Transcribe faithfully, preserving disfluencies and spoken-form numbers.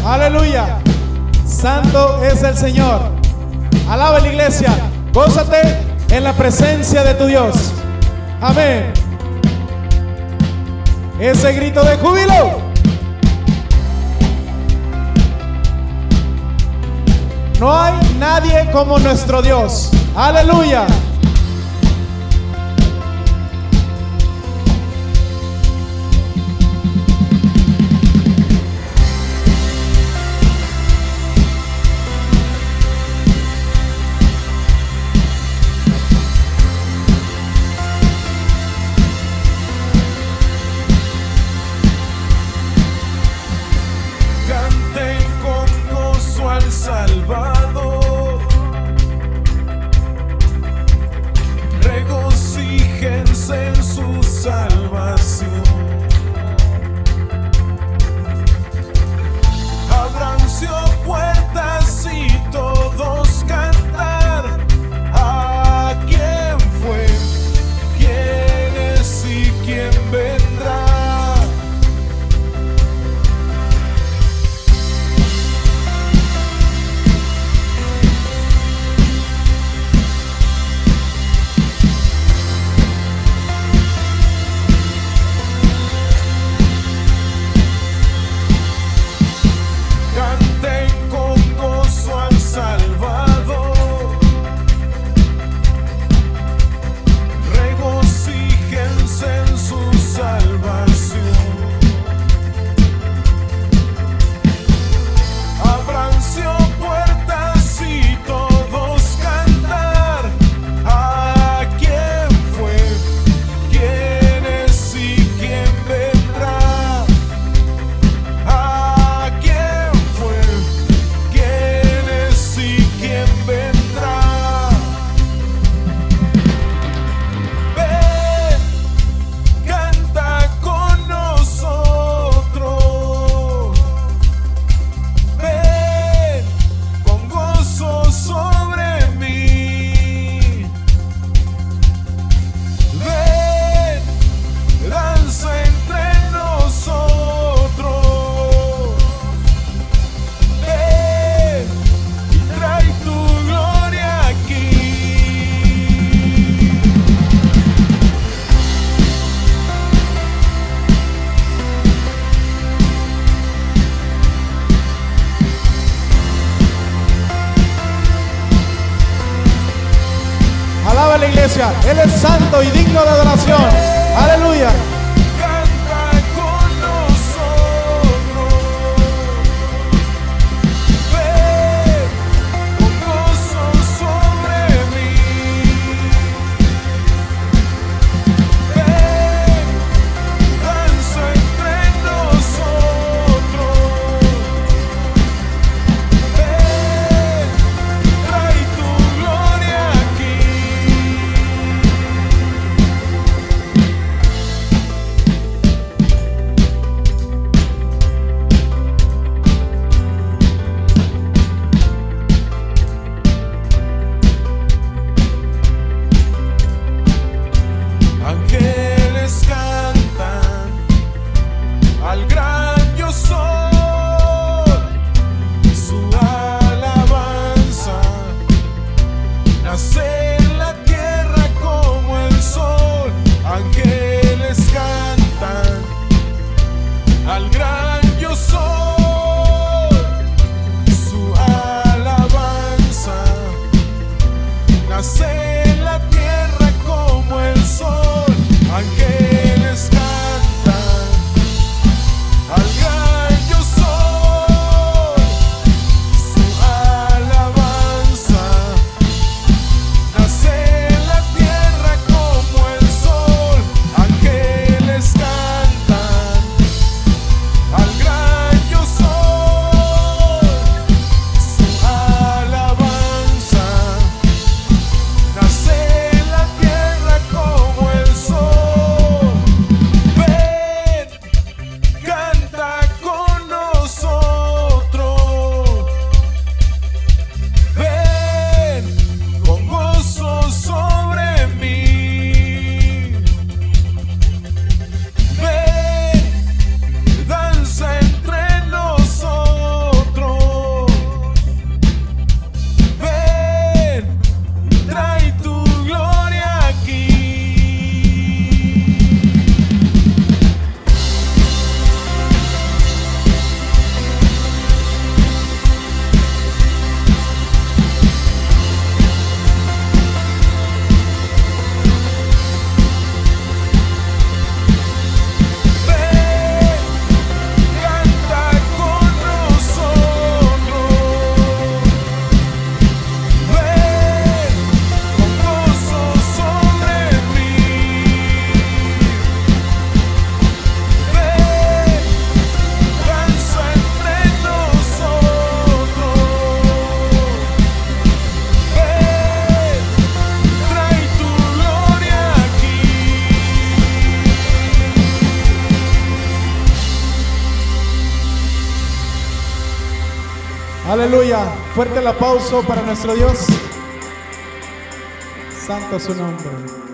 Aleluya. Santo es el Señor. Alaba la iglesia. Gózate en la presencia de tu Dios. Amén. Ese grito de júbilo. No hay nadie como nuestro Dios. Aleluya. Salvador, regocíjense en su salvación. Abranse puertas y todos cantar. ¿A quién fue? ¿Quién es y quién vendrá? Alaba la iglesia. Él es santo y digno de adoración. Aleluya. Aleluya. Fuerte el aplauso para nuestro Dios. Santo es su nombre.